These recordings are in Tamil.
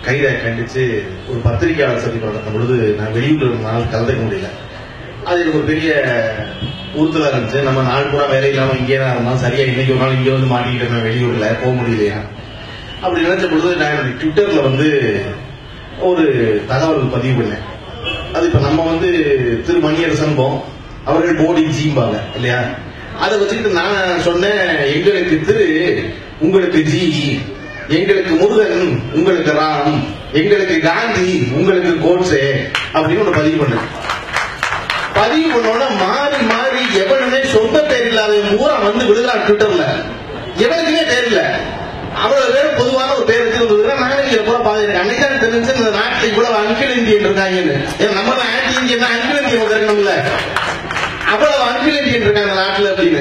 கைதை கண்டிச்சு ஒரு பத்திரிகையாளர் சந்திப்பு நடக்கும் பொழுது நான் வெளியூர்ல இருந்தனால கலந்துக்க முடியல. அது எனக்கு ஒரு பெரிய உறுத்தலா இருந்துச்சு. நம்ம நாள் பூரா வேலை இல்லாம இங்கே தான் இருந்தாலும் சரியா இன்னைக்கு ஒரு நாள் இங்கே வந்து மாட்டிக்கிட்டேன், வெளியூர்ல போக முடியலையா அப்படி நினைச்ச பொழுது நான் ட்விட்டர்ல வந்து ஒரு தகவல் பதிவு பண்ணேன். அது இப்ப நம்ம வந்து திரு மணியரசன் அவர்கள் மோடி ஜிம்பாங்க இல்லையா, அதை வச்சுக்கிட்டு நான் சொன்னேன், எங்களுக்கு திரு உங்களுக்கு ஜி, எங்களுக்கு முருகன் உங்களுக்கு ராம், எங்களுக்கு காந்தி உங்களுக்கு கோட்ஸே அப்படின்னு ஒரு பதிவு பண்ணேன். பதிவு பண்ணோட மாறி மாறி எவனுமே சொந்த பேர் இல்லாத ஊரா வந்து விடுகிறான் ட்விட்டர்ல. எவனுக்குமே பேர் இல்ல, அவ்வளவு பேர் பொதுவான ஒரு பேர் வச்சுருந்தா நானே இதை கூட பாத்துருக்கேன். அன்னைக்கு தெரிஞ்சு இந்த நாட்டில் இவ்வளவு அங்கிள் இந்தியன் இருக்காங்கன்னு. நம்ம தான் ஆன்டி இந்தியன், அங்கிள் இந்தியன் இருக்கணும்ல, அவ்வளவு அங்கிள் இந்தியன் இருக்காங்க நாட்டுல அப்படின்னு.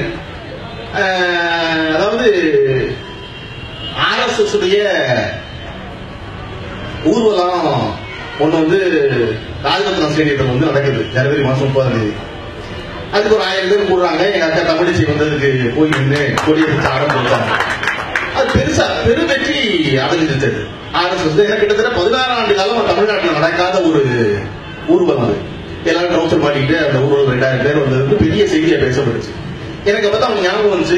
அதாவது RSS உடைய ஊர்வலம் ஒண்ணு வந்து ராஜரத்னம் ஸ்டேடியத்தில் வந்து நடக்குது ஜனவரி மாசம் 30ஆம் தேதி. அதுக்கு ஒரு 1000 பேர் கூடுறாங்க. எங்க அக்கா தமிழிசை வந்து அதுக்கு போய் நின்று கொடியெடுத்து ஆரம்பிச்சாங்க. அது பெருசா பெரு வெற்றி அடைஞ்சிருச்சு. RSS கிட்டத்தட்ட 16 ஆண்டு காலம் தமிழ்நாட்டில் நடக்காத ஒரு ஊர்வலம். அது எல்லாரும் ட்ரௌசர் மாட்டிக்கிட்டு அந்த ஊர்வலம் 2000 பேர் வந்ததுக்கு பெரிய செய்தியா பேசப்பட்டுச்சு. எனக்கு அப்பதான் அவங்க ஞாபகம் வந்துச்சு,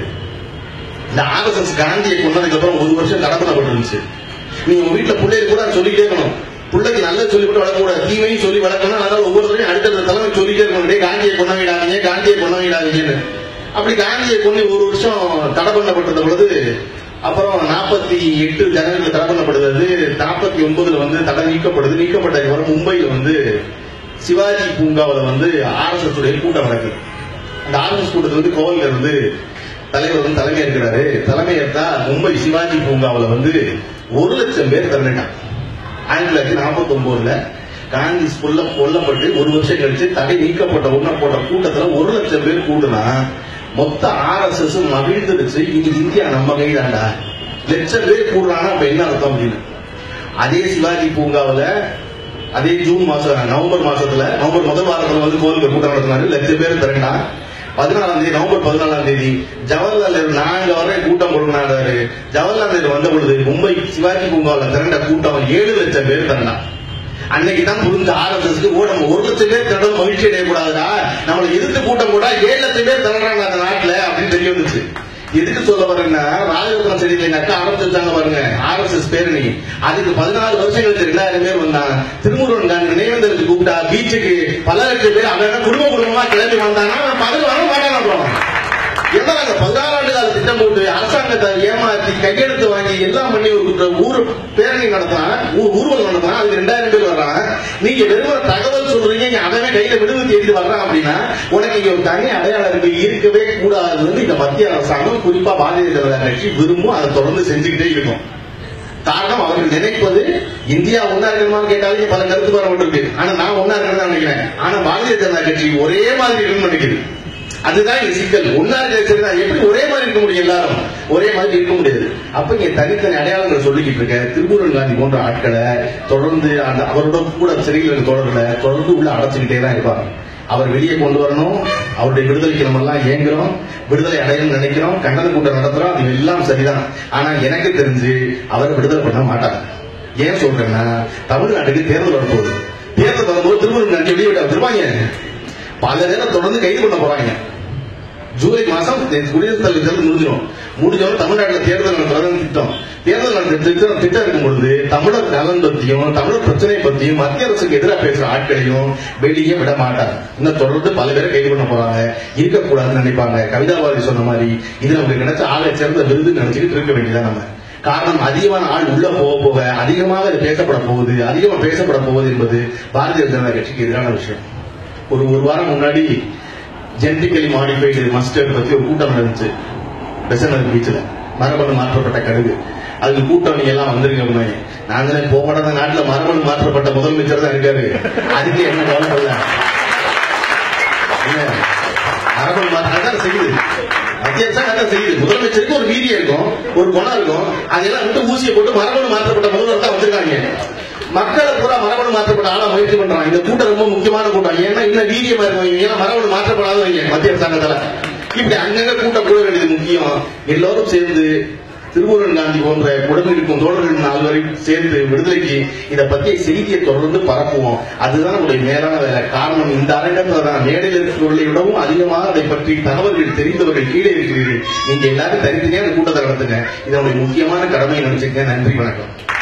இந்த RSS காந்தியை கொண்டதுக்கு அப்புறம் 1 வருஷம் கடை பண்ணப்பட்டிருந்துச்சு. நீங்க உங்க வீட்டுல பிள்ளைய கூட சொல்லிட்டே இருக்கணும், பிள்ளைக்கு நல்ல சொல்லிவிட்டு வளர்க்கக்கூடாது, தீமையும் சொல்லி வளர்க்கணும். அதனால ஒவ்வொருத்தரையும் அடுத்த தலைமை சொல்லிட்டே இருக்கணும், காந்தியை கொண்டு விடாதீங்க, காந்தியை கொண்டு விடாதீங்கன்னு. அப்படி காந்தியை கொண்டு 1 வருஷம் தடை பண்ணப்பட்டது பொழுது அப்புறம் 48 ஜனவரியில் தடை பண்ணப்படுது. 49 வந்து தடை நீக்கப்படுது. நீக்கப்பட்ட மும்பையில் வந்து சிவாஜி பூங்காவில் வந்து RSS உடைய கூட்டம் நடக்குது. அந்த RSS கூட்டத்தில் வந்து கோவில்ல இருந்து தலைவர் வந்து தலைமை இருக்கிறாரு. தலைமை ஏற்றா மும்பை சிவாஜி பூங்காவில் வந்து 1 லட்சம் பேர் திரண்டான். 1949 காந்தி கொல்லப்பட்டு 1 வருஷம் கழிச்சு தடை நீக்கப்பட்ட உடனே போட்ட கூட்டத்துல 1 லட்சம் பேர் கூடுனா மொத்த RSS மகிழ்ந்துடுச்சு. இன்னைக்கு இந்தியா நம்ம கைதாண்டா, லட்சம் பேர் கூடுறாங்கன்னா அப்ப என்ன அர்த்தம் அப்படின்னு. அதே சிவாஜி பூங்காவில் அதே ஜூன் மாசம் நவம்பர் மாசத்துல நவம்பர் முதல் வாரத்துல வந்து கோவிலுக்கு கூட்டம் நடத்தினாரு. லட்சம் பேர் திரண்டா. 14ஆம் தேதி நவம்பர் 14ஆம் தேதி ஜவஹர்லால் நேரு நாங்க வரை கூட்டம் கொடுக்கிறாரு. ஜவஹர்லால் நேரு வந்த பொழுது மும்பை சிவாஜி பூங்காவில் திரண்ட கூட்டம் 7 லட்சம் பேர் திரண்டா. அன்னைக்குதான் புரிஞ்ச RSSக்கு நம்ம 1 லட்சம் பேர் திரண்டும் மகிழ்ச்சி அடையக்கூடாதுடா, நம்மளை எதிர்த்து கூட்டம் கூட 7 லட்சம் பேர் திரண்டாங்க அந்த நாட்டுல அப்படின்னு தெரிய வந்துச்சு. எதுக்கு சொல்ல வரேன்னா, ராஜரத்னம் செடியில் எங்க அக்கா ஆரம்பிச்சிருந்தாங்க பாருங்க RSS பேரணி. அதுக்கு 14 வருஷம் கழிச்சு 2000 பேர் வந்தாங்க. திருமுருகன் காந்தி நினைவேந்தலுக்கு கூப்பிட்டா பீச்சுக்கு பல லட்சம் பேர் அவன் குடும்பமா கிளம்பி வந்தாங்கன்னா பதில் வர மாட்டாங்க. என்ன 16 ஆண்டு கால திட்டம் போட்டு அரசாங்கத்தை ஏமாற்றி கையெழுத்து வாங்கி எல்லாம் பண்ணி ஒரு ஊர் பேரணி நடத்தினா, ஊர்வலம் நடத்தினா அதுக்கு 2000 பேர் வர்றாங்க. நீங்க வெறும் தகவல் சொல்றீங்க, அவன் கையில விடுதலை தேடி வர்றான் அப்படின்னா உனக்கு இங்க ஒரு தனி அடையாளம் இருக்கவே கூடாதுன்னு இந்த மத்திய அரசாங்கம் குறிப்பா பாரதிய ஜனதா கட்சி விரும்பும். அதை தொடர்ந்து செஞ்சுக்கிட்டே இருக்கும். காரணம், அவர்கள் நினைப்பது இந்தியா ஒன்னா இருக்கணுமான்னு கேட்டாலும் பல கருத்து வரப்பட்டிருக்கு. ஆனா நான் ஒன்னா இருக்கணும் நினைக்கிறேன். ஆனா பாரதிய ஜனதா கட்சி ஒரே மாதிரி இருக்கணும்னு நினைக்குது. அதுதான் இங்க சிக்கல். ஒன்னா இருக்கிறதா எப்படி ஒரே மாதிரி இருக்க முடியும்? எல்லாரும் ஒரே மாதிரி இருக்க முடியாது. அப்ப இங்க தனித்தனி அடையாளங்களை சொல்லிக்கிட்டு இருக்க திருமுருகன் காந்தி போன்ற ஆட்களை தொடர்ந்து அந்த அவரோட கூட சிறையில் இருக்க தொடர்களை தொடர்ந்து உள்ள அடைச்சுக்கிட்டே தான் இருப்பாங்க. அவர் வெளியே கொண்டு வரணும். அவருடைய விடுதலைக்கு நம்ம எல்லாம் ஏங்குறோம், விடுதலை அடையணும்னு நினைக்கிறோம், கண்டன கூட்டம் நடத்துறோம். அது எல்லாம் சரிதான். ஆனா எனக்கு தெரிஞ்சு அவரை விடுதலை பண்ண மாட்டாங்க. ஏன் சொல்றேன்னா, தமிழ்நாட்டுக்கு தேர்தல் வரப்போகுது. தேர்தல் வரும்போது திருமுருகன் காந்தி வெளியே விட வந்துருவாங்க. பல நேரம் தொடர்ந்து கைது பண்ண போறாங்க. ஜூலை மாசம் குடியரசுத் தலைவர் தேர்தல் முடிஞ்சோம். தமிழ்நாட்டில் தேர்தல் நடத்துறதுன்னு திட்டம். தேர்தல் நடத்த திட்டம் இருக்கும் பொழுது தமிழர் நலன் பத்தியும் தமிழர் பிரச்சனை பத்தியும் மத்திய அரசுக்கு எதிராக பேசுற ஆட்களையும் வெளியே விட மாட்டாங்க. இன்னும் தொடர்ந்து பல பேரை கைது பண்ண போறாங்க. இருக்கக்கூடாதுன்னு நினைப்பாங்க. கவிதாபாரதி சொன்ன மாதிரி இது நமக்கு கிடைச்ச ஆளை சேர்ந்த விருது நினைச்சுக்கிட்டு இருக்க வேண்டியதான் நம்ம. காரணம், அதிகமான ஆள் உள்ள போக அதிகமாக இது பேசப்பட போகுது, அதிகமாக பேசப்பட போகுது என்பது பாரதிய ஜனதா கட்சிக்கு எதிரான விஷயம். ஒரு வாரம் முன்னாடி ஜெனடிக்கலி மாடிஃபைடு மஸ்டர்ட் பத்தி ஒரு கூட்டம் நடந்துச்சு பெசன்ட் பீச்ல. மரபணு மாற்றப்பட்ட கடுகு. அதுக்கு கூட்டம் நீங்க எல்லாம் வந்துருங்க. நாங்களே போகப்பட்ட நாட்டுல மரபணு மாற்றப்பட்ட முதலமைச்சர் தான் இருக்காரு. அதுக்கு என்ன கவலை இல்ல. மரபணு மாற்றம் செய்யுது, மத்திய அரசாங்கம் செய்யுது. முதலமைச்சருக்கு ஒரு வீரியம் இருக்கும், ஒரு குணம் இருக்கும். அதெல்லாம் விட்டு ஊசியை போட்டு மரபணு மாற்றப்பட்ட முதல்வர் தான் வந்திருக்காங்க. மக்களை பூரா மரபணு மாற்றப்பட்ட ஆளா முயற்சி பண்றாங்க. இந்த கூட்டம் ரொம்ப முக்கியமான கூட்டம். ஏன்னா இன்னும் வீரியமா இருக்கும். ஏன்னா மரபணு மாற்றப்படாதவங்க மத்திய அரசாங்கத்துல இப்படி அங்கங்க கூட்டம் கூட வேண்டியது முக்கியம். எல்லோரும் சேர்ந்து திருமுருகன் காந்தி போன்ற உடம்பில் இருக்கும் தோழர்கள் 4 வரை சேர்ந்து விடுதலைக்கு இதை பற்றிய செய்தியை தொடர்ந்து பரப்புவோம். அதுதான் நம்முடைய மேலான வேலை. காரணம், இந்த அரங்கத்தில் தான் மேடையில் இருக்கிறவர்களை விடவும் அதிகமாக அதை பற்றி தகவல்கள் தெரிந்தவர்கள் கீழே இருக்கிறீர்கள். நீங்க எல்லாரும் தனித்தனியாக கூட்டத்தை நடத்துங்க. இது நம்முடைய முக்கியமான கடமையை நினைச்சுங்க. நன்றி, வணக்கம்.